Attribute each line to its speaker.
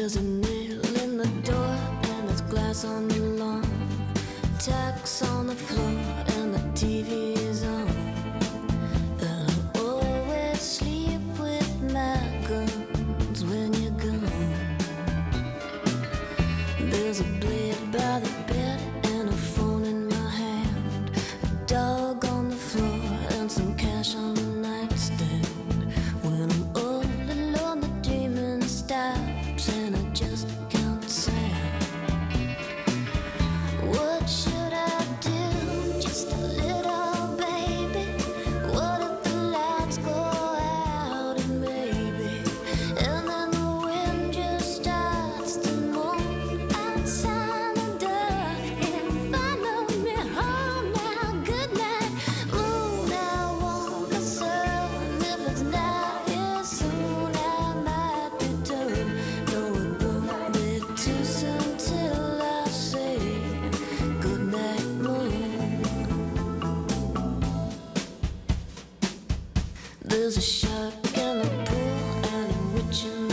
Speaker 1: There's a nail in the door and there's glass on the lawn, tacks on the floor and the TV is on. And I always sleep with my guns when you're gone. There's a blade by the bed and a phone in my hand, a dog on the floor and some cash on the nightstand. When I'm all alone, the dreaming stops and I just can't sound. What should I do? Just a little baby. What if the lights go out and maybe, and then the wind just starts to moan outside the door and follow me home now. Good night, moon. I want the sun. If it's not here soon, I might return. No, it won't be too soon till I say good night, moon. There's a shark in the pool and a witch in